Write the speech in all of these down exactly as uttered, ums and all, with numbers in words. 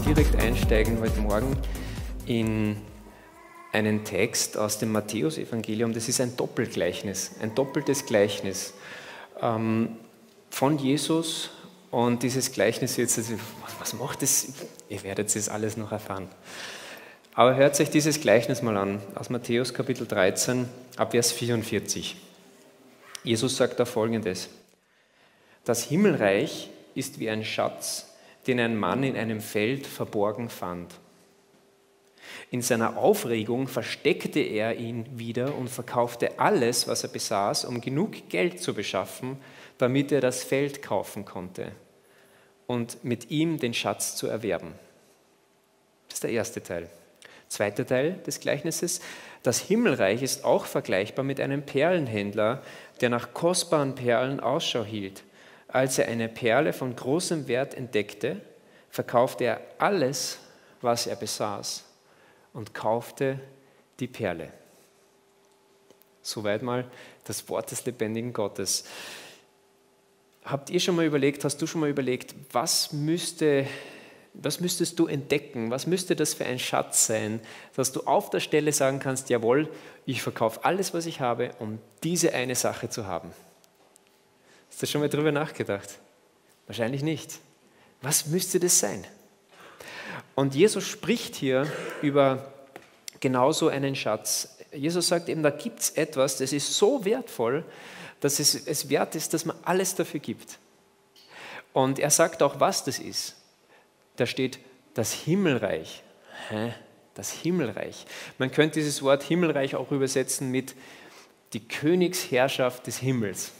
direkt einsteigen heute Morgen in einen Text aus dem Matthäus-Evangelium. Das ist ein Doppelgleichnis, ein doppeltes Gleichnis ähm, von Jesus. Und dieses Gleichnis jetzt, also, was macht das? Ihr werdet es alles noch erfahren. Aber hört euch dieses Gleichnis mal an, aus Matthäus Kapitel dreizehn, ab Vers vierundvierzig. Jesus sagt da Folgendes: Das Himmelreich ist wie ein Schatz, den ein Mann in einem Feld verborgen fand. In seiner Aufregung versteckte er ihn wieder und verkaufte alles, was er besaß, um genug Geld zu beschaffen, damit er das Feld kaufen konnte und mit ihm den Schatz zu erwerben. Das ist der erste Teil. Zweiter Teil des Gleichnisses: Das Himmelreich ist auch vergleichbar mit einem Perlenhändler, der nach kostbaren Perlen Ausschau hielt. Als er eine Perle von großem Wert entdeckte, verkaufte er alles, was er besaß, und kaufte die Perle. Soweit mal das Wort des lebendigen Gottes. Habt ihr schon mal überlegt, hast du schon mal überlegt, was müsste, was müsstest du entdecken, was müsste das für ein Schatz sein, dass du auf der Stelle sagen kannst, jawohl, ich verkaufe alles, was ich habe, um diese eine Sache zu haben? Hast du schon mal drüber nachgedacht? Wahrscheinlich nicht. Was müsste das sein? Und Jesus spricht hier über genauso einen Schatz. Jesus sagt eben, da gibt es etwas, das ist so wertvoll, dass es, es wert ist, dass man alles dafür gibt. Und er sagt auch, was das ist. Da steht das Himmelreich. Hä? Das Himmelreich. Man könnte dieses Wort Himmelreich auch übersetzen mit die Königsherrschaft des Himmels.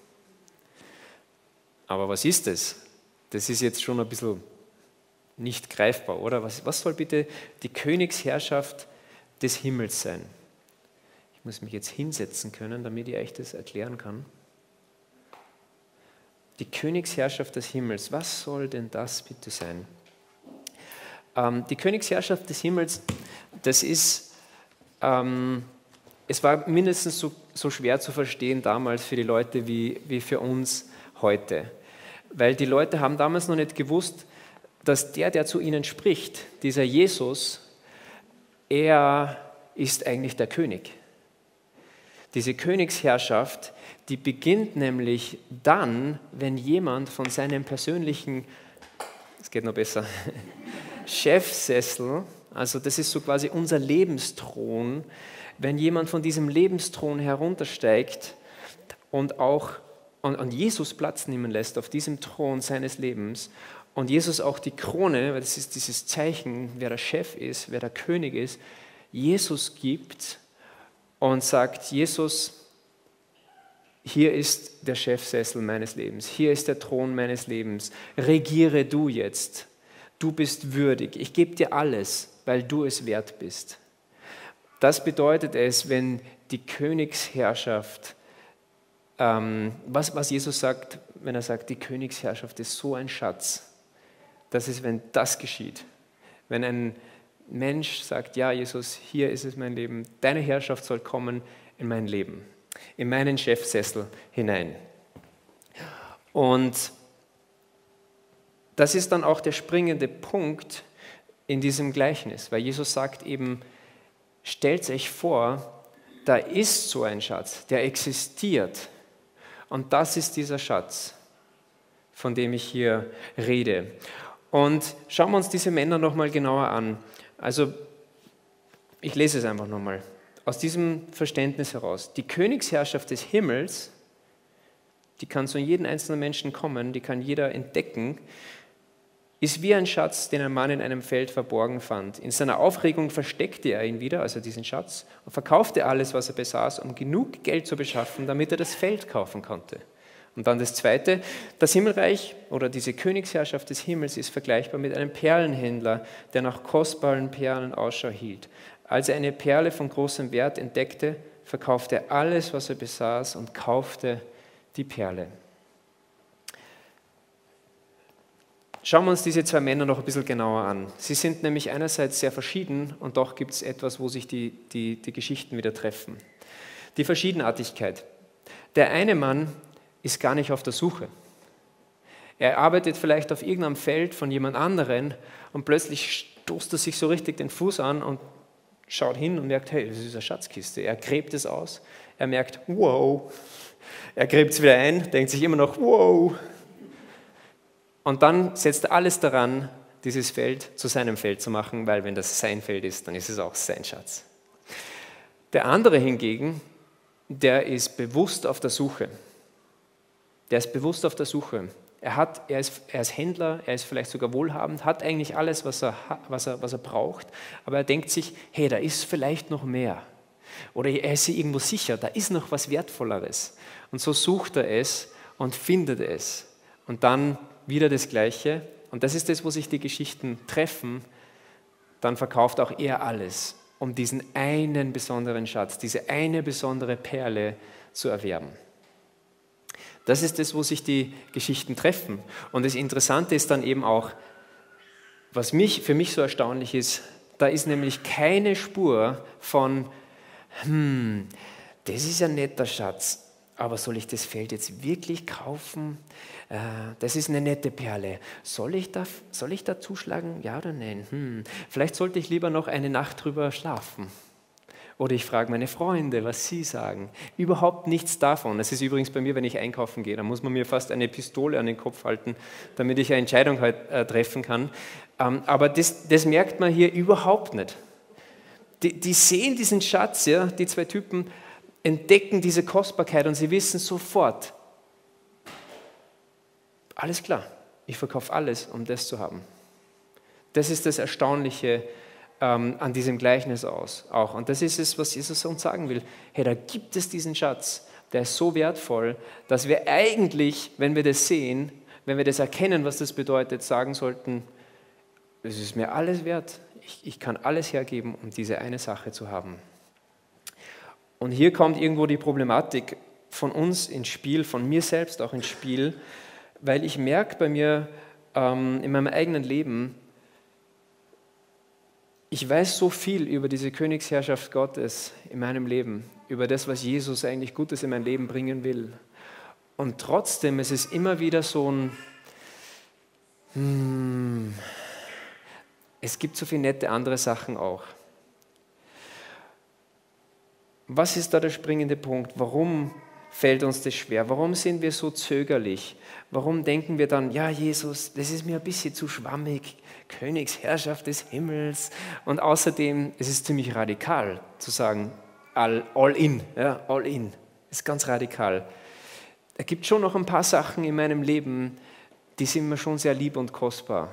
Aber was ist das? Das ist jetzt schon ein bisschen nicht greifbar, oder? Was, was soll bitte die Königsherrschaft des Himmels sein? Ich muss mich jetzt hinsetzen können, damit ich euch das erklären kann. Die Königsherrschaft des Himmels, was soll denn das bitte sein? Ähm, die Königsherrschaft des Himmels, das ist, ähm, es war mindestens so, so schwer zu verstehen damals für die Leute wie, wie für uns heute. Weil die Leute haben damals noch nicht gewusst, dass der, der zu ihnen spricht, dieser Jesus, er ist eigentlich der König. Diese Königsherrschaft, die beginnt nämlich dann, wenn jemand von seinem persönlichen, es geht noch besser, Chefsessel, also das ist so quasi unser Lebensthron, wenn jemand von diesem Lebensthron heruntersteigt und auch und, und Jesus Platz nehmen lässt auf diesem Thron seines Lebens und Jesus auch die Krone, weil das ist dieses Zeichen, wer der Chef ist, wer der König ist, Jesus gibt und sagt, Jesus, hier ist der Chefsessel meines Lebens, hier ist der Thron meines Lebens, regiere du jetzt, du bist würdig, ich gebe dir alles, weil du es wert bist. Das bedeutet es, wenn die Königsherrschaft, ähm, was, was Jesus sagt, wenn er sagt, die Königsherrschaft ist so ein Schatz, das ist, wenn das geschieht, wenn ein Mensch sagt, ja Jesus, hier ist es mein Leben, deine Herrschaft soll kommen in mein Leben, in meinen Chefsessel hinein. Und das ist dann auch der springende Punkt in diesem Gleichnis, weil Jesus sagt eben, stellt euch vor, da ist so ein Schatz, der existiert und das ist dieser Schatz, von dem ich hier rede. Und schauen wir uns diese Männer nochmal genauer an. Also, ich lese es einfach nochmal. Aus diesem Verständnis heraus. Die Königsherrschaft des Himmels, die kann zu jedem einzelnen Menschen kommen, die kann jeder entdecken, ist wie ein Schatz, den ein Mann in einem Feld verborgen fand. In seiner Aufregung versteckte er ihn wieder, also diesen Schatz, und verkaufte alles, was er besaß, um genug Geld zu beschaffen, damit er das Feld kaufen konnte. Und dann das Zweite, das Himmelreich oder diese Königsherrschaft des Himmels ist vergleichbar mit einem Perlenhändler, der nach kostbaren Perlen Ausschau hielt. Als er eine Perle von großem Wert entdeckte, verkaufte er alles, was er besaß und kaufte die Perle. Schauen wir uns diese zwei Männer noch ein bisschen genauer an. Sie sind nämlich einerseits sehr verschieden und doch gibt es etwas, wo sich die, die, die Geschichten wieder treffen. Die Verschiedenartigkeit. Der eine Mann ist gar nicht auf der Suche. Er arbeitet vielleicht auf irgendeinem Feld von jemand anderen und plötzlich stoßt er sich so richtig den Fuß an und schaut hin und merkt, hey, das ist eine Schatzkiste. Er gräbt es aus, er merkt, wow. Er gräbt es wieder ein, denkt sich immer noch, wow. Und dann setzt er alles daran, dieses Feld zu seinem Feld zu machen, weil wenn das sein Feld ist, dann ist es auch sein Schatz. Der andere hingegen, der ist bewusst auf der Suche. Der ist bewusst auf der Suche. Er, hat, er, ist, er ist Händler, er ist vielleicht sogar wohlhabend, hat eigentlich alles, was er, was, er, was er braucht, aber er denkt sich, hey, da ist vielleicht noch mehr. Oder er ist sich irgendwo sicher, da ist noch was Wertvolleres. Und so sucht er es und findet es. Und dann wieder das Gleiche. Und das ist das, wo sich die Geschichten treffen. Dann verkauft auch er alles, um diesen einen besonderen Schatz, diese eine besondere Perle zu erwerben. Das ist das, wo sich die Geschichten treffen. Und das Interessante ist dann eben auch, was mich, für mich so erstaunlich ist, da ist nämlich keine Spur von, hm, das ist ein netter Schatz, aber soll ich das Feld jetzt wirklich kaufen? Äh, das ist eine nette Perle. Soll ich da, soll ich da zuschlagen? Ja oder nein? Hm, vielleicht sollte ich lieber noch eine Nacht drüber schlafen. Oder ich frage meine Freunde, was sie sagen. Überhaupt nichts davon. Das ist übrigens bei mir, wenn ich einkaufen gehe. Da muss man mir fast eine Pistole an den Kopf halten, damit ich eine Entscheidung halt, äh, treffen kann. Ähm, aber das, das merkt man hier überhaupt nicht. Die, die sehen diesen Schatz, ja, die zwei Typen entdecken diese Kostbarkeit und sie wissen sofort, alles klar, ich verkaufe alles, um das zu haben. Das ist das Erstaunliche ähm, an diesem Gleichnis aus, auch. Und das ist es, was Jesus uns sagen will. Hey, da gibt es diesen Schatz, der ist so wertvoll, dass wir eigentlich, wenn wir das sehen, wenn wir das erkennen, was das bedeutet, sagen sollten, es ist mir alles wert, ich, ich kann alles hergeben, um diese eine Sache zu haben. Und hier kommt irgendwo die Problematik von uns ins Spiel, von mir selbst auch ins Spiel, weil ich merke bei mir ähm, in meinem eigenen Leben, ich weiß so viel über diese Königsherrschaft Gottes in meinem Leben, über das, was Jesus eigentlich Gutes in mein Leben bringen will. Und trotzdem ist es immer wieder so ein, hmm, es gibt so viele nette andere Sachen auch. Was ist da der springende Punkt? Warum fällt uns das schwer? Warum sind wir so zögerlich? Warum denken wir dann, ja Jesus, das ist mir ein bisschen zu schwammig, Königsherrschaft des Himmels. Und außerdem, es ist ziemlich radikal zu sagen, all, all in, ja, all in. Das ist ganz radikal. Es gibt schon noch ein paar Sachen in meinem Leben, die sind mir schon sehr lieb und kostbar.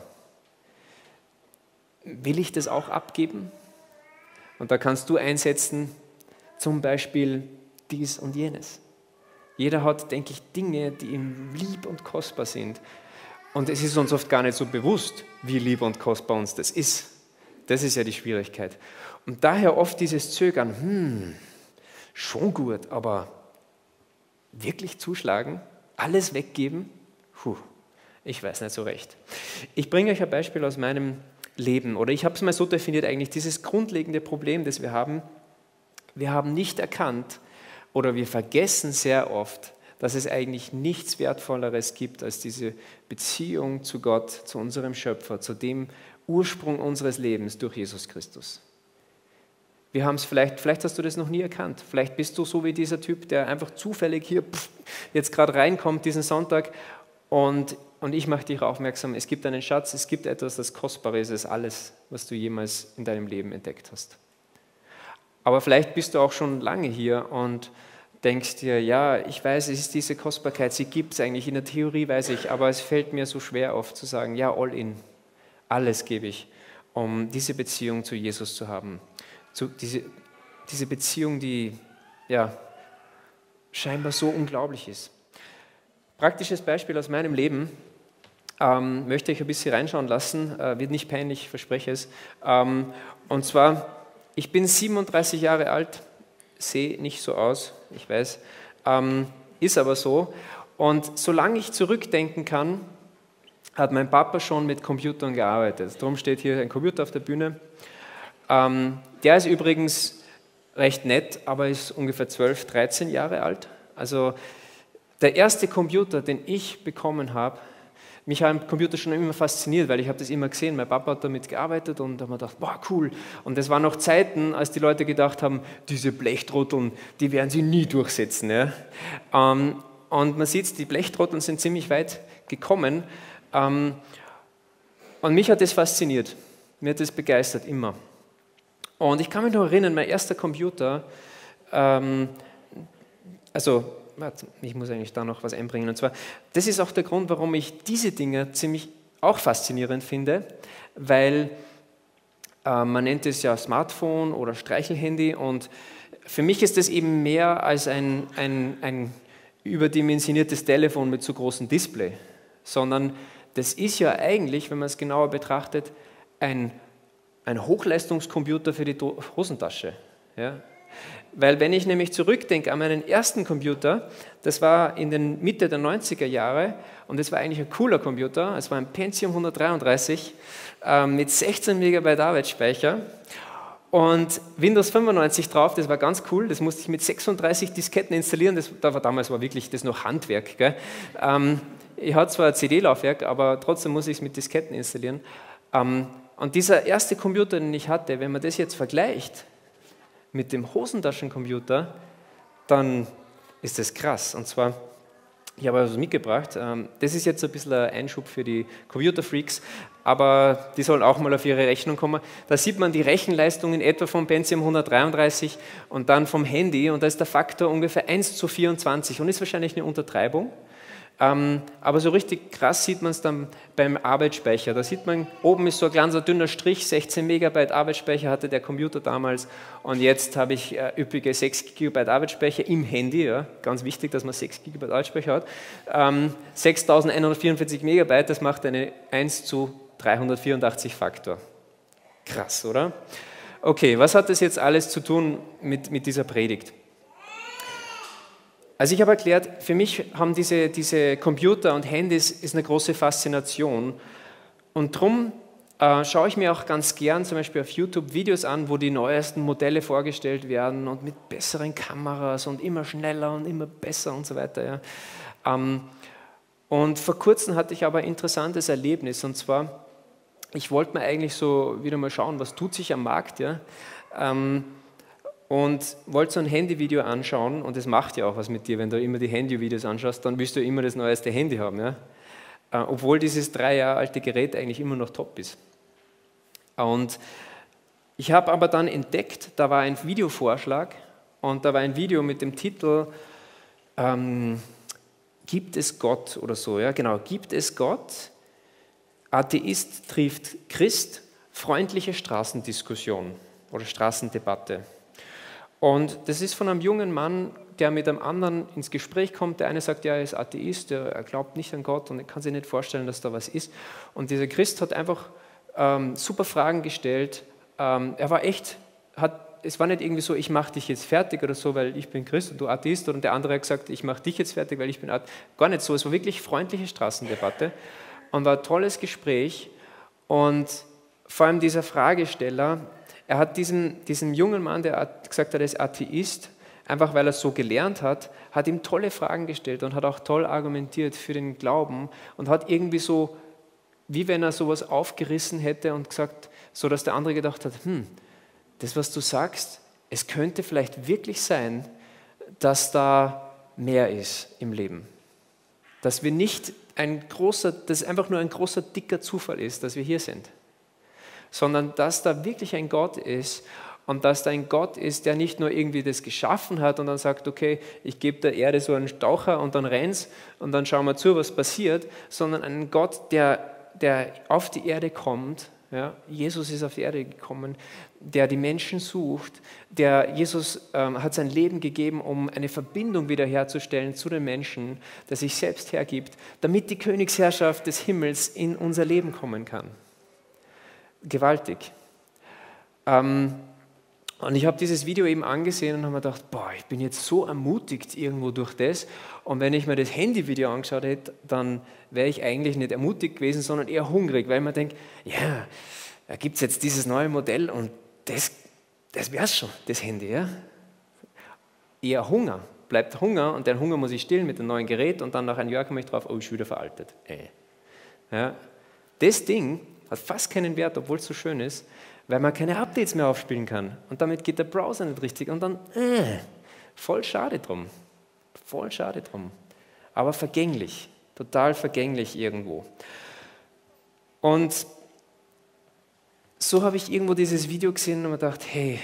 Will ich das auch abgeben? Und da kannst du einsetzen, zum Beispiel dies und jenes. Jeder hat, denke ich, Dinge, die ihm lieb und kostbar sind. Und es ist uns oft gar nicht so bewusst, wie lieb und kostbar uns das ist. Das ist ja die Schwierigkeit. Und daher oft dieses Zögern, hm, schon gut, aber wirklich zuschlagen, alles weggeben, puh, ich weiß nicht so recht. Ich bringe euch ein Beispiel aus meinem Leben, oder ich habe es mal so definiert eigentlich, dieses grundlegende Problem, das wir haben, wir haben nicht erkannt oder wir vergessen sehr oft, dass es eigentlich nichts Wertvolleres gibt als diese Beziehung zu Gott, zu unserem Schöpfer, zu dem Ursprung unseres Lebens durch Jesus Christus. Wir haben es vielleicht, vielleicht hast du das noch nie erkannt, vielleicht bist du so wie dieser Typ, der einfach zufällig hier pff, jetzt gerade reinkommt diesen Sonntag und, und ich mache dich aufmerksam, es gibt einen Schatz, es gibt etwas, das kostbar ist als alles, was du jemals in deinem Leben entdeckt hast. Aber vielleicht bist du auch schon lange hier und denkst dir, ja, ich weiß, es ist diese Kostbarkeit, sie gibt es eigentlich, in der Theorie weiß ich, aber es fällt mir so schwer oft zu sagen, ja, all in, alles gebe ich, um diese Beziehung zu Jesus zu haben. Zu, diese, diese Beziehung, die ja, scheinbar so unglaublich ist. Praktisches Beispiel aus meinem Leben, ähm, möchte ich ein bisschen reinschauen lassen, äh, wird nicht peinlich, ich verspreche es. Ähm, und zwar, ich bin siebenunddreißig Jahre alt, sehe nicht so aus, ich weiß, ähm, ist aber so. Und solange ich zurückdenken kann, hat mein Papa schon mit Computern gearbeitet. Darum steht hier ein Computer auf der Bühne. Ähm, der ist übrigens recht nett, aber ist ungefähr zwölf, dreizehn Jahre alt. Also der erste Computer, den ich bekommen habe, mich haben Computer schon immer fasziniert, weil ich habe das immer gesehen. Mein Papa hat damit gearbeitet und da habe ich gedacht, wow, cool. Und das waren noch Zeiten, als die Leute gedacht haben, diese Blechtrotteln, die werden sie nie durchsetzen. Ja? Ähm, und man sieht, die Blechtrotteln sind ziemlich weit gekommen. Ähm, und mich hat das fasziniert. Mir hat das begeistert, immer. Und ich kann mich noch erinnern, mein erster Computer, ähm, also, warte, ich muss eigentlich da noch was einbringen. Und zwar, das ist auch der Grund, warum ich diese Dinge ziemlich auch faszinierend finde, weil äh, man nennt es ja Smartphone oder Streichelhandy und für mich ist das eben mehr als ein, ein, ein überdimensioniertes Telefon mit so großem Display, sondern das ist ja eigentlich, wenn man es genauer betrachtet, ein ein Hochleistungscomputer für die Hosentasche. Ja? Weil wenn ich nämlich zurückdenke an meinen ersten Computer, das war in den Mitte der neunziger Jahre und das war eigentlich ein cooler Computer, es war ein Pentium hundertdreiunddreißig äh, mit sechzehn Megabyte Arbeitsspeicher und Windows fünfundneunzig drauf, das war ganz cool, das musste ich mit sechsunddreißig Disketten installieren, das, da war, damals war wirklich das noch Handwerk. Gell? Ähm, ich hatte zwar ein C D-Laufwerk, aber trotzdem muss ich es mit Disketten installieren. Ähm, Und dieser erste Computer, den ich hatte, wenn man das jetzt vergleicht mit dem Hosentaschencomputer, dann ist das krass. Und zwar, ich habe etwas mitgebracht, das ist jetzt ein bisschen ein Einschub für die Computerfreaks, aber die sollen auch mal auf ihre Rechnung kommen. Da sieht man die Rechenleistung in etwa vom Pentium hundertdreiunddreißig und dann vom Handy und da ist der Faktor ungefähr eins zu vierundzwanzig und ist wahrscheinlich eine Untertreibung. Ähm, aber so richtig krass sieht man es dann beim Arbeitsspeicher. Da sieht man, oben ist so ein kleiner dünner Strich, sechzehn Megabyte Arbeitsspeicher hatte der Computer damals und jetzt habe ich äh, üppige sechs Gigabyte Arbeitsspeicher im Handy, ja, ganz wichtig, dass man sechs Gigabyte Arbeitsspeicher hat. Ähm, sechstausendeinhundertvierundvierzig Megabyte, das macht eine eins zu dreihundertvierundachtzig Faktor. Krass, oder? Okay, was hat das jetzt alles zu tun mit, mit dieser Predigt? Also ich habe erklärt, für mich haben diese, diese Computer und Handys ist eine große Faszination und darum äh, schaue ich mir auch ganz gern zum Beispiel auf YouTube Videos an, wo die neuesten Modelle vorgestellt werden und mit besseren Kameras und immer schneller und immer besser und so weiter. Ja. Ähm, und vor kurzem hatte ich aber ein interessantes Erlebnis und zwar, ich wollte mir eigentlich so wieder mal schauen, was tut sich am Markt, ja. Ähm, und wollte so ein Handyvideo anschauen und das macht ja auch was mit dir, wenn du immer die Handyvideos anschaust, dann willst du immer das neueste Handy haben, ja? äh, obwohl dieses drei Jahre alte Gerät eigentlich immer noch top ist. Und ich habe aber dann entdeckt, da war ein Videovorschlag und da war ein Video mit dem Titel ähm, Gibt es Gott oder so, ja genau, Gibt es Gott? Atheist trifft Christ, freundliche Straßendiskussion oder Straßendebatte. Und das ist von einem jungen Mann, der mit einem anderen ins Gespräch kommt. Der eine sagt, ja, er ist Atheist, er glaubt nicht an Gott und er kann sich nicht vorstellen, dass da was ist. Und dieser Christ hat einfach ähm, super Fragen gestellt. Ähm, er war echt, hat, es war nicht irgendwie so, ich mache dich jetzt fertig oder so, weil ich bin Christ und du Atheist. Und der andere hat gesagt, ich mache dich jetzt fertig, weil ich bin Atheist. Gar nicht so, es war wirklich freundliche Straßendebatte und war ein tolles Gespräch. Und vor allem dieser Fragesteller, er hat diesen, diesen jungen Mann, der gesagt hat, er ist Atheist, einfach weil er es so gelernt hat, hat ihm tolle Fragen gestellt und hat auch toll argumentiert für den Glauben und hat irgendwie so, wie wenn er sowas aufgerissen hätte und gesagt, so dass der andere gedacht hat, hm, das, was du sagst, es könnte vielleicht wirklich sein, dass da mehr ist im Leben. Dass wir nicht ein großer, dass es einfach nur ein großer, dicker Zufall ist, dass wir hier sind, sondern dass da wirklich ein Gott ist und dass da ein Gott ist, der nicht nur irgendwie das geschaffen hat und dann sagt, okay, ich gebe der Erde so einen Staucher und dann rennt's und dann schauen wir zu, was passiert, sondern ein Gott, der, der auf die Erde kommt, ja, Jesus ist auf die Erde gekommen, der die Menschen sucht, der Jesus ähm, hat sein Leben gegeben, um eine Verbindung wiederherzustellen zu den Menschen, der sich selbst hergibt, damit die Königsherrschaft des Himmels in unser Leben kommen kann. Gewaltig. Ähm, und ich habe dieses Video eben angesehen und habe mir gedacht, boah, ich bin jetzt so ermutigt irgendwo durch das. Und wenn ich mir das Handyvideo angeschaut hätte, dann wäre ich eigentlich nicht ermutigt gewesen, sondern eher hungrig, weil man denkt, ja, da gibt es jetzt dieses neue Modell und das, das wäre es schon, das Handy. Ja? Eher Hunger, bleibt Hunger und den Hunger muss ich stillen mit dem neuen Gerät und dann nach einem Jahr komme ich drauf, oh, ich bin wieder veraltet. Äh. Ja? Das Ding hat fast keinen Wert, obwohl es so schön ist, weil man keine Updates mehr aufspielen kann. Und damit geht der Browser nicht richtig. Und dann, äh, voll schade drum. Voll schade drum. Aber vergänglich. Total vergänglich irgendwo. Und so habe ich irgendwo dieses Video gesehen und mir gedacht, hey,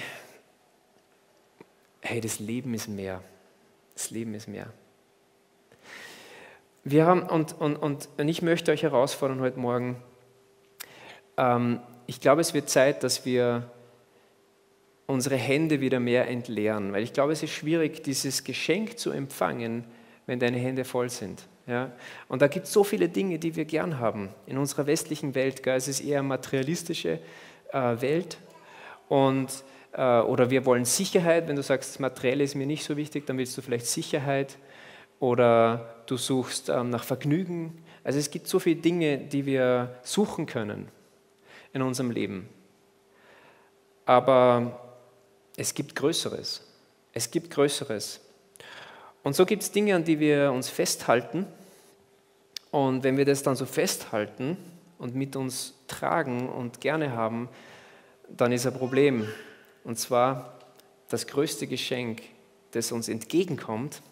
hey, das Leben ist mehr. Das Leben ist mehr. Wir haben, und, und, und ich möchte euch herausfordern heute Morgen, ähm, ich glaube, es wird Zeit, dass wir unsere Hände wieder mehr entleeren, weil ich glaube, es ist schwierig, dieses Geschenk zu empfangen, wenn deine Hände voll sind. Ja? Und da gibt es so viele Dinge, die wir gern haben. In unserer westlichen Welt, gell, es ist eher eine materialistische äh, Welt und, äh, oder wir wollen Sicherheit. Wenn du sagst, das Materielle ist mir nicht so wichtig, dann willst du vielleicht Sicherheit oder du suchst ähm, nach Vergnügen. Also es gibt so viele Dinge, die wir suchen können in unserem Leben. Aber es gibt Größeres. Es gibt Größeres. Und so gibt es Dinge, an die wir uns festhalten. Und wenn wir das dann so festhalten und mit uns tragen und gerne haben, dann ist ein Problem. Und zwar das größte Geschenk, das uns entgegenkommt,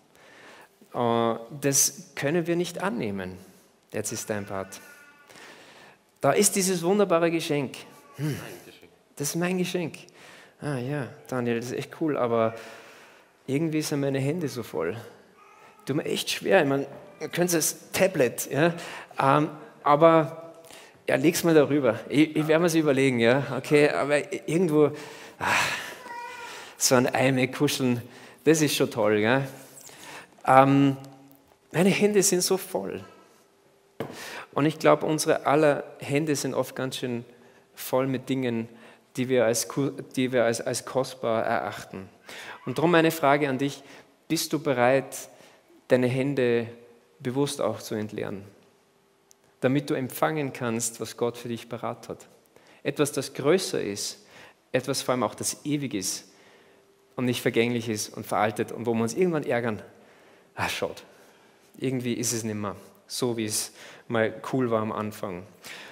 das können wir nicht annehmen. Jetzt ist dein Part. Da ist dieses wunderbare Geschenk. Hm, das ist mein Geschenk. Ah ja, Daniel, das ist echt cool, aber irgendwie sind meine Hände so voll. Tut mir echt schwer. Ich meine, man könnte es Tablet, ja, ähm, aber ja, leg's mal darüber. Ich, ich werde mir es überlegen, ja, okay, aber irgendwo ach, so ein iMac kuscheln, das ist schon toll, ja. Ähm, meine Hände sind so voll. Und ich glaube, unsere aller Hände sind oft ganz schön voll mit Dingen, die wir als, die wir als, als kostbar erachten. Und darum meine Frage an dich, bist du bereit, deine Hände bewusst auch zu entleeren, damit du empfangen kannst, was Gott für dich parat hat? Etwas, das größer ist, etwas vor allem auch, das ewig ist und nicht vergänglich ist und veraltet und wo wir uns irgendwann ärgern, ah, schaut, irgendwie ist es nicht mehr so, wie es mal cool war am Anfang.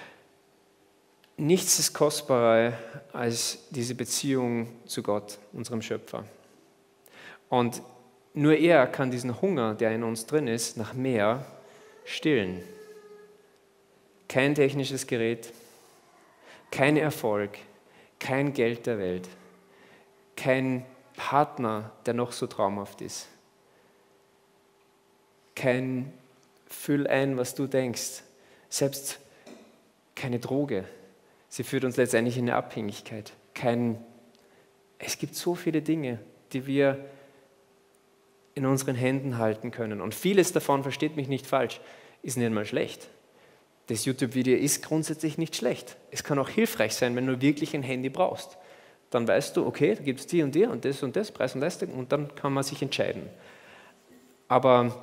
Nichts ist kostbarer als diese Beziehung zu Gott, unserem Schöpfer. Und nur er kann diesen Hunger, der in uns drin ist, nach mehr stillen. Kein technisches Gerät, kein Erfolg, kein Geld der Welt, kein Partner, der noch so traumhaft ist, kein Füll ein, was du denkst, selbst keine Droge. Sie führt uns letztendlich in eine Abhängigkeit. Kein, es gibt so viele Dinge, die wir in unseren Händen halten können. Und vieles davon, versteht mich nicht falsch, ist nicht mal schlecht. Das YouTube-Video ist grundsätzlich nicht schlecht. Es kann auch hilfreich sein, wenn du wirklich ein Handy brauchst. Dann weißt du, okay, da gibt es die und die und das und das, Preis und Leistung, und dann kann man sich entscheiden. Aber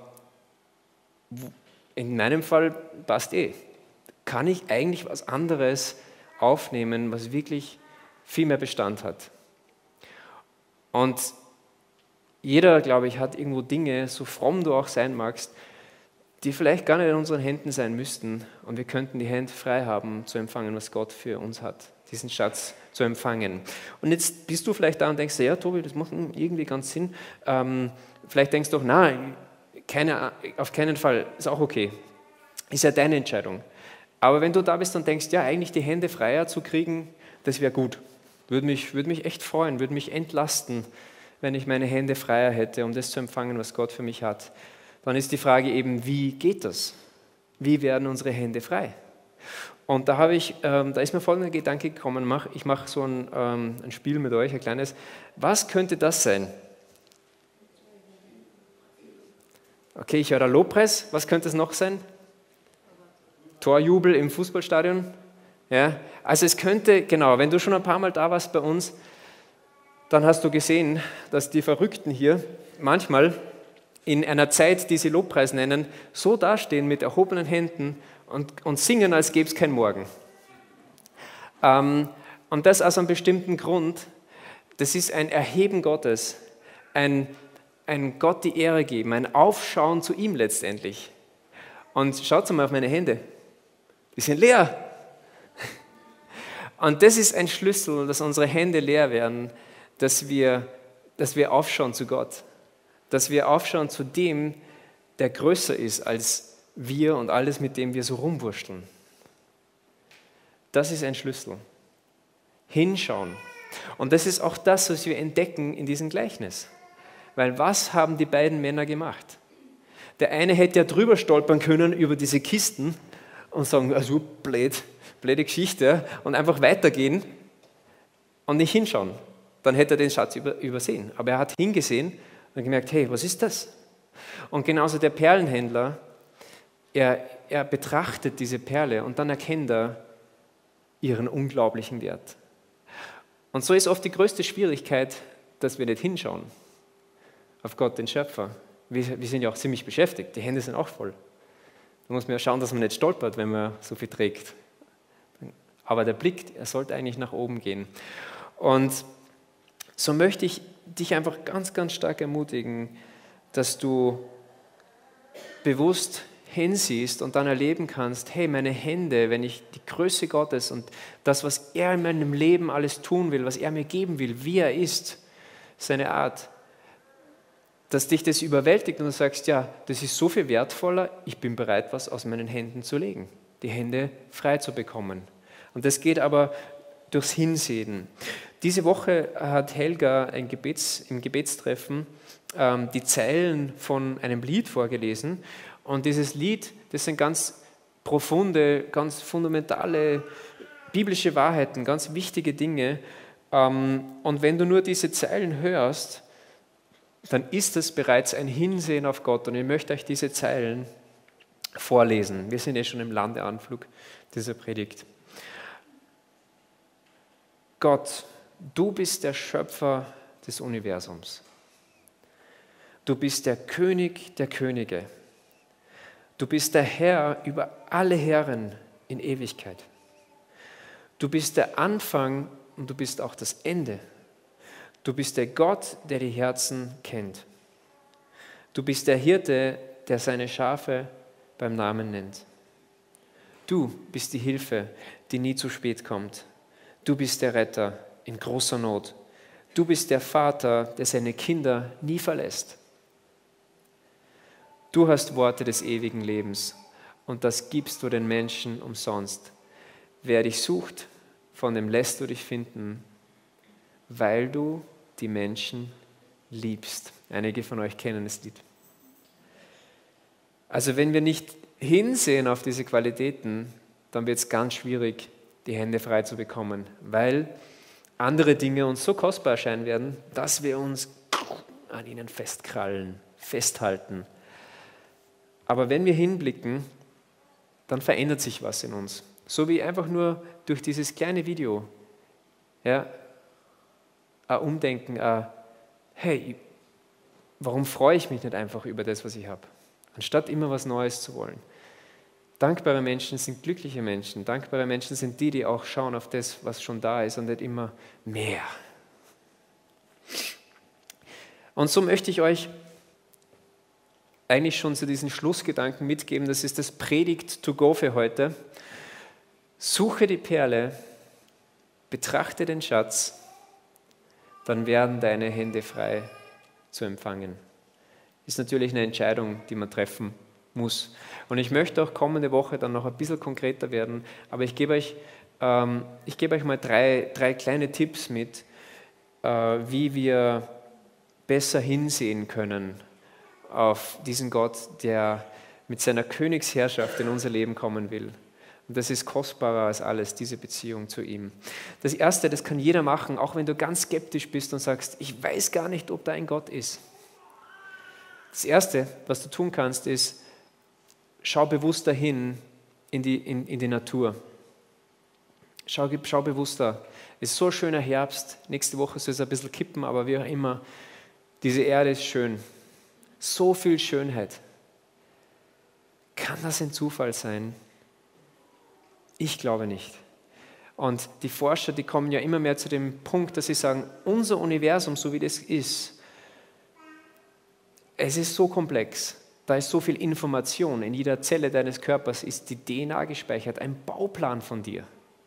in meinem Fall passt eh. Kann ich eigentlich was anderes aufnehmen, was wirklich viel mehr Bestand hat? Und jeder, glaube ich, hat irgendwo Dinge, so fromm du auch sein magst, die vielleicht gar nicht in unseren Händen sein müssten, und wir könnten die Hände frei haben, zu empfangen, was Gott für uns hat, diesen Schatz zu empfangen. Und jetzt bist du vielleicht da und denkst, ja Tobi, das macht irgendwie ganz Sinn. Ähm, vielleicht denkst du auch, nein, keine, auf keinen Fall, ist auch okay. Ist ja deine Entscheidung. Aber wenn du da bist und denkst, ja, eigentlich die Hände freier zu kriegen, das wäre gut. Würde mich, würde mich echt freuen, würde mich entlasten, wenn ich meine Hände freier hätte, um das zu empfangen, was Gott für mich hat. Dann ist die Frage eben, wie geht das? Wie werden unsere Hände frei? Und da, habe ich, ähm, da ist mir folgender Gedanke gekommen, mach, ich mache so ein, ähm, ein Spiel mit euch, ein kleines. Was könnte das sein? Okay, ich höre da Lobpreis. Was könnte es noch sein? Torjubel im Fußballstadion. Ja, also es könnte, genau, wenn du schon ein paar Mal da warst bei uns, dann hast du gesehen, dass die Verrückten hier manchmal in einer Zeit, die sie Lobpreis nennen, so dastehen mit erhobenen Händen und, und singen, als gäbe es kein Morgen. Ähm, und das aus einem bestimmten Grund. Das ist ein Erheben Gottes, ein, ein Gott die Ehre geben, ein Aufschauen zu ihm letztendlich. Und schaut mal auf meine Hände. Die sind leer. Und das ist ein Schlüssel, dass unsere Hände leer werden, dass wir, dass wir aufschauen zu Gott, dass wir aufschauen zu dem, der größer ist als wir und alles, mit dem wir so rumwurschteln. Das ist ein Schlüssel. Hinschauen. Und das ist auch das, was wir entdecken in diesem Gleichnis. Weil was haben die beiden Männer gemacht? Der eine hätte ja drüber stolpern können über diese Kisten und sagen, also blöd, blöde Geschichte, und einfach weitergehen und nicht hinschauen. Dann hätte er den Schatz über, übersehen. Aber er hat hingesehen und gemerkt, hey, was ist das? Und genauso der Perlenhändler, er, er betrachtet diese Perle und dann erkennt er ihren unglaublichen Wert. Und so ist oft die größte Schwierigkeit, dass wir nicht hinschauen auf Gott, den Schöpfer. Wir, wir sind ja auch ziemlich beschäftigt, die Hände sind auch voll. Da muss man ja schauen, dass man nicht stolpert, wenn man so viel trägt. Aber der Blick, er sollte eigentlich nach oben gehen. Und so möchte ich dich einfach ganz, ganz stark ermutigen, dass du bewusst hinsiehst und dann erleben kannst, hey, meine Hände, wenn ich die Größe Gottes und das, was er in meinem Leben alles tun will, was er mir geben will, wie er ist, seine Art, dass dich das überwältigt und du sagst, ja, das ist so viel wertvoller, ich bin bereit, was aus meinen Händen zu legen, die Hände frei zu bekommen. Und das geht aber durchs Hinsehen. Diese Woche hat Helga ein Gebets, im Gebetstreffen ähm, die Zeilen von einem Lied vorgelesen. Und dieses Lied, das sind ganz profunde, ganz fundamentale biblische Wahrheiten, ganz wichtige Dinge. Ähm, und wenn du nur diese Zeilen hörst, dann ist es bereits ein Hinsehen auf Gott. Und ich möchte euch diese Zeilen vorlesen. Wir sind eh schon im Landeanflug dieser Predigt. Gott, du bist der Schöpfer des Universums. Du bist der König der Könige. Du bist der Herr über alle Herren in Ewigkeit. Du bist der Anfang und du bist auch das Ende. Du bist der Gott, der die Herzen kennt. Du bist der Hirte, der seine Schafe beim Namen nennt. Du bist die Hilfe, die nie zu spät kommt. Du bist der Retter in großer Not. Du bist der Vater, der seine Kinder nie verlässt. Du hast Worte des ewigen Lebens und das gibst du den Menschen umsonst. Wer dich sucht, von dem lässt du dich finden, weil du die Menschen liebst. Einige von euch kennen das Lied. Also wenn wir nicht hinsehen auf diese Qualitäten, dann wird es ganz schwierig, die Hände frei zu bekommen, weil andere Dinge uns so kostbar erscheinen werden, dass wir uns an ihnen festkrallen, festhalten. Aber wenn wir hinblicken, dann verändert sich was in uns. So wie einfach nur durch dieses kleine Video, ja, ein Umdenken, ein, hey, warum freue ich mich nicht einfach über das, was ich habe, anstatt immer was Neues zu wollen. Dankbare Menschen sind glückliche Menschen. Dankbare Menschen sind die, die auch schauen auf das, was schon da ist und nicht immer mehr. Und so möchte ich euch eigentlich schon zu diesen Schlussgedanken mitgeben. Das ist das Predigt to go für heute. Suche die Perle, betrachte den Schatz, dann werden deine Hände frei zu empfangen. Ist natürlich eine Entscheidung, die man treffen muss. Und ich möchte auch kommende Woche dann noch ein bisschen konkreter werden, aber ich gebe euch, ähm, ich gebe euch mal drei, drei kleine Tipps mit, äh, wie wir besser hinsehen können auf diesen Gott, der mit seiner Königsherrschaft in unser Leben kommen will. Und das ist kostbarer als alles, diese Beziehung zu ihm. Das Erste, das kann jeder machen, auch wenn du ganz skeptisch bist und sagst, ich weiß gar nicht, ob da ein Gott ist. Das Erste, was du tun kannst, ist, schau bewusst dahin in die, in, in die Natur. Schau, schau bewusst da. Es ist so ein schöner Herbst. Nächste Woche soll es ein bisschen kippen, aber wie auch immer. Diese Erde ist schön. So viel Schönheit. Kann das ein Zufall sein? Ich glaube nicht. Und die Forscher, die kommen ja immer mehr zu dem Punkt, dass sie sagen, unser Universum, so wie das ist, es ist so komplex. Da ist so viel Information. In jeder Zelle deines Körpers ist die D N A gespeichert, ein Bauplan von dir.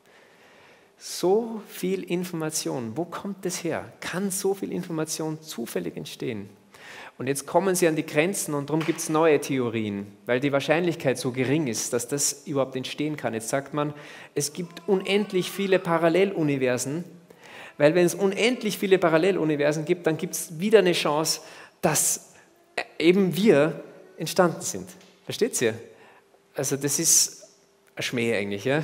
So viel Information. Wo kommt das her? Kann so viel Information zufällig entstehen? Und jetzt kommen sie an die Grenzen und darum gibt es neue Theorien, weil die Wahrscheinlichkeit so gering ist, dass das überhaupt entstehen kann. Jetzt sagt man, es gibt unendlich viele Paralleluniversen, weil wenn es unendlich viele Paralleluniversen gibt, dann gibt es wieder eine Chance, dass eben wir entstanden sind. Versteht ihr? Also das ist ein Schmäh eigentlich. Ja?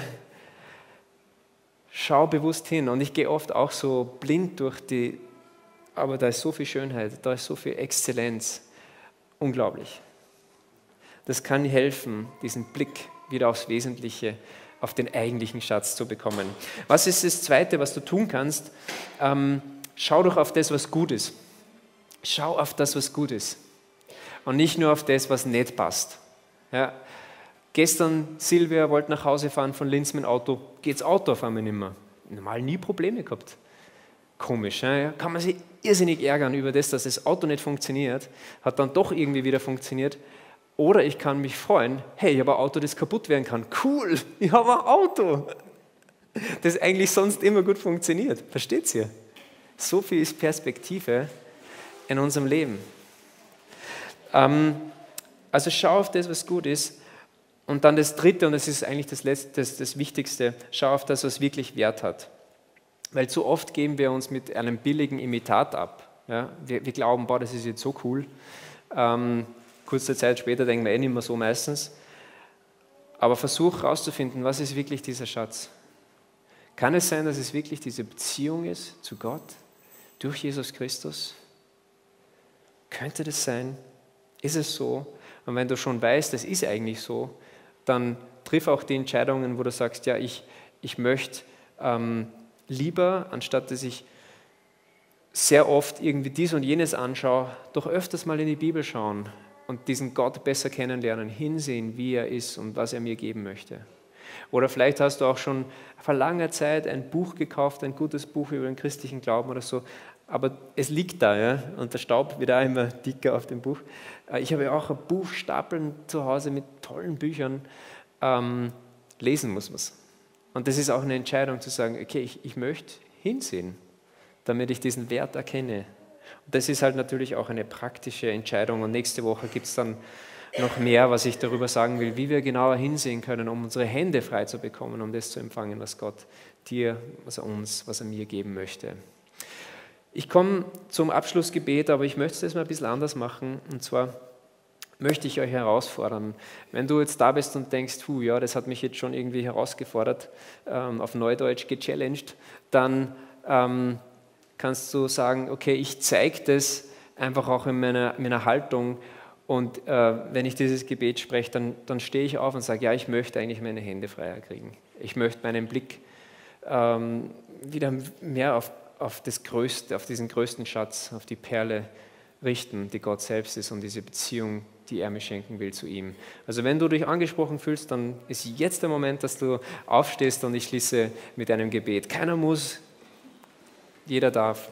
Schau bewusst hin und ich gehe oft auch so blind durch die, aber da ist so viel Schönheit, da ist so viel Exzellenz. Unglaublich. Das kann helfen, diesen Blick wieder aufs Wesentliche, auf den eigentlichen Schatz zu bekommen. Was ist das Zweite, was du tun kannst? Ähm, schau doch auf das, was gut ist. Schau auf das, was gut ist. Und nicht nur auf das, was nicht passt. Ja. Gestern, Silvia wollte nach Hause fahren von Linz mit dem Auto, geht das Auto auf einmal nicht mehr. Normal nie Probleme gehabt. Komisch, ja? Kann man sich irrsinnig ärgern über das, dass das Auto nicht funktioniert, hat dann doch irgendwie wieder funktioniert. Oder ich kann mich freuen, hey, ich habe ein Auto, das kaputt werden kann. Cool, ich habe ein Auto, das eigentlich sonst immer gut funktioniert. Versteht ihr? So viel ist Perspektive in unserem Leben. Ähm, also schau auf das, was gut ist. Und dann das Dritte, und das ist eigentlich das, Letzte, das, das Wichtigste, schau auf das, was wirklich Wert hat. Weil zu oft geben wir uns mit einem billigen Imitat ab. Ja? Wir, wir glauben, boah, das ist jetzt so cool. Ähm, kurze Zeit später denken wir eh nicht mehr so meistens. Aber versuch herauszufinden, was ist wirklich dieser Schatz. Kann es sein, dass es wirklich diese Beziehung ist zu Gott durch Jesus Christus? Könnte das sein? Ist es so? Und wenn du schon weißt, das ist eigentlich so, dann triff auch die Entscheidungen, wo du sagst, ja, ich, ich möchte ähm, lieber, anstatt dass ich sehr oft irgendwie dies und jenes anschaue, doch öfters mal in die Bibel schauen und diesen Gott besser kennenlernen, hinsehen, wie er ist und was er mir geben möchte. Oder vielleicht hast du auch schon vor langer Zeit ein Buch gekauft, ein gutes Buch über den christlichen Glauben oder so, aber es liegt da, ja, und der Staub wird auch immer dicker auf dem Buch. Ich habe ja auch ein Buchstapel zu Hause mit tollen Büchern. Ähm, lesen muss man es. Und das ist auch eine Entscheidung zu sagen, okay, ich, ich möchte hinsehen, damit ich diesen Wert erkenne. Und das ist halt natürlich auch eine praktische Entscheidung. Und nächste Woche gibt es dann noch mehr, was ich darüber sagen will, wie wir genauer hinsehen können, um unsere Hände frei zu bekommen, um das zu empfangen, was Gott dir, was er uns, was er mir geben möchte. Ich komme zum Abschlussgebet, aber ich möchte es mal ein bisschen anders machen. Und zwar möchte ich euch herausfordern, wenn du jetzt da bist und denkst, puh, ja, das hat mich jetzt schon irgendwie herausgefordert, ähm, auf Neudeutsch gechallenged, dann ähm, kannst du sagen, okay, ich zeige das einfach auch in meiner, meiner Haltung und äh, wenn ich dieses Gebet spreche, dann, dann stehe ich auf und sage, ja, ich möchte eigentlich meine Hände freier kriegen. Ich möchte meinen Blick ähm, wieder mehr auf auf das Größte, auf diesen größten Schatz, auf die Perle richten, die Gott selbst ist und diese Beziehung, die er mir schenken will zu ihm. Also wenn du dich angesprochen fühlst, dann ist jetzt der Moment, dass du aufstehst und ich schließe mit einem Gebet. Keiner muss, jeder darf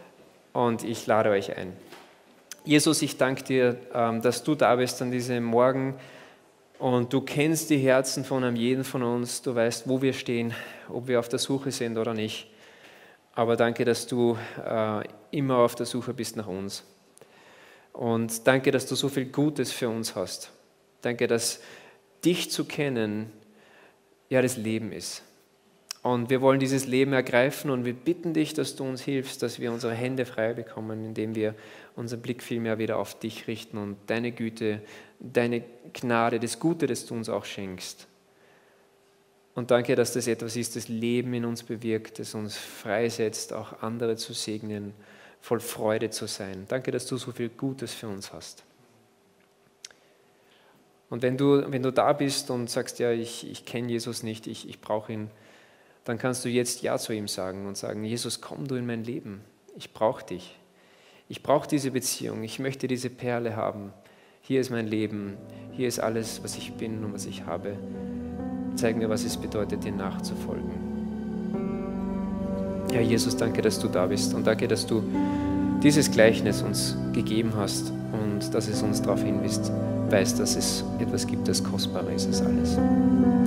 und ich lade euch ein. Jesus, ich danke dir, dass du da bist an diesem Morgen und du kennst die Herzen von einem jeden von uns. Du weißt, wo wir stehen, ob wir auf der Suche sind oder nicht. Aber danke, dass du äh, immer auf der Suche bist nach uns. Und danke, dass du so viel Gutes für uns hast. Danke, dass dich zu kennen ja das Leben ist. Und wir wollen dieses Leben ergreifen und wir bitten dich, dass du uns hilfst, dass wir unsere Hände frei bekommen, indem wir unseren Blick vielmehr wieder auf dich richten und deine Güte, deine Gnade, das Gute, das du uns auch schenkst. Und danke, dass das etwas ist, das Leben in uns bewirkt, das uns freisetzt, auch andere zu segnen, voll Freude zu sein. Danke, dass du so viel Gutes für uns hast. Und wenn du, wenn du da bist und sagst, ja, ich, ich kenne Jesus nicht, ich, ich brauche ihn, dann kannst du jetzt Ja zu ihm sagen und sagen, Jesus, komm du in mein Leben. Ich brauche dich. Ich brauche diese Beziehung. Ich möchte diese Perle haben. Hier ist mein Leben. Hier ist alles, was ich bin und was ich habe. Zeig mir, was es bedeutet, dir nachzufolgen. Herr Jesus, danke, dass du da bist und danke, dass du dieses Gleichnis uns gegeben hast und dass es uns darauf hinweist, dass es etwas gibt, das kostbarer ist als alles.